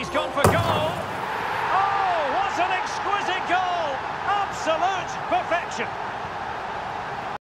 he's gone for goal. Oh, what an exquisite goal! Absolute perfection.